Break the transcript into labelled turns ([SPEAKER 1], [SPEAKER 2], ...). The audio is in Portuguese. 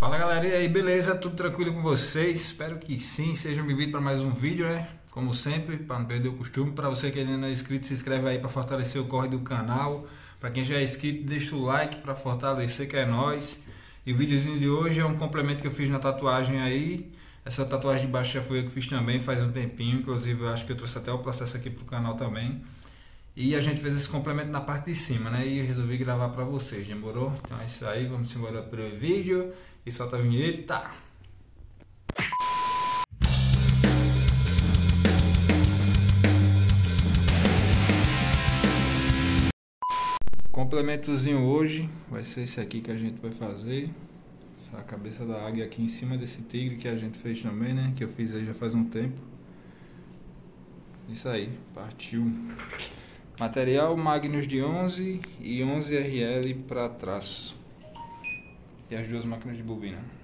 [SPEAKER 1] Fala galera, e aí, beleza? Tudo tranquilo com vocês? Espero que sim, sejam bem-vindos para mais um vídeo, né? Como sempre, para não perder o costume, para você que ainda não é inscrito, se inscreve aí para fortalecer o corre do canal. Para quem já é inscrito, deixa o like para fortalecer, que é nóis. E o videozinho de hoje é um complemento que eu fiz na tatuagem aí. Essa tatuagem de baixo já foi eu que fiz também faz um tempinho, inclusive eu acho que eu trouxe até o processo aqui pro canal também. E a gente fez esse complemento na parte de cima, né? E eu resolvi gravar pra vocês, demorou? Então é isso aí, vamos embora pro vídeo e solta a vinheta. Complementozinho hoje vai ser esse aqui que a gente vai fazer. Essa cabeça da águia aqui em cima desse tigre que a gente fez também, né? Que eu fiz aí já faz um tempo. Isso aí, partiu. Material Magnus de 11 e 11 RL para traço. E as duas máquinas de bobina.